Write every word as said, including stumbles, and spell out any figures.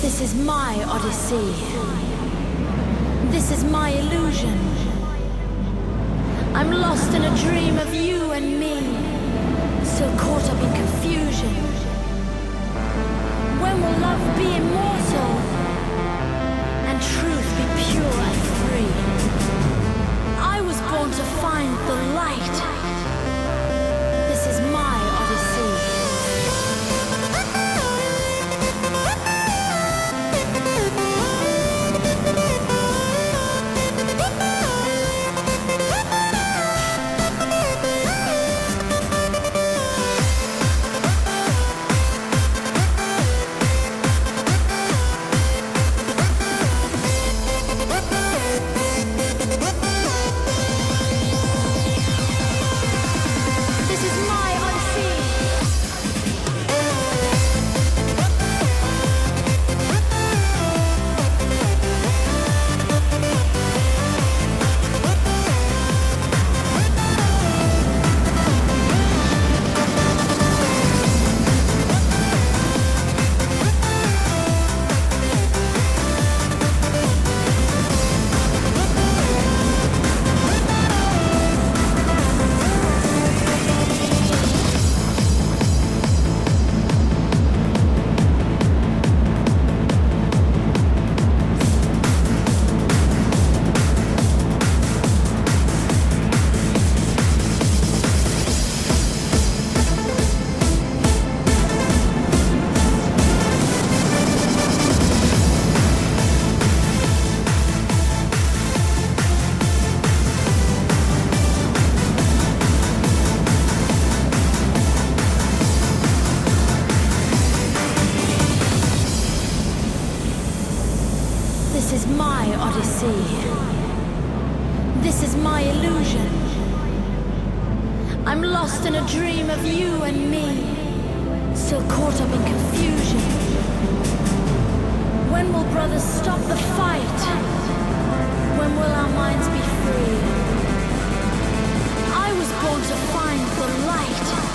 This is my Odyssey. This is my illusion. I'm lost in a dream of you and me, so caught up in confusion. When will love be immortal and truth be pure and free? I was born to find the light. This is my Odyssey. This is my Odyssey. This is my illusion. I'm lost in a dream of you and me, so caught up in confusion. When will brothers stop the fight? When will our minds be free? I was born to find the light.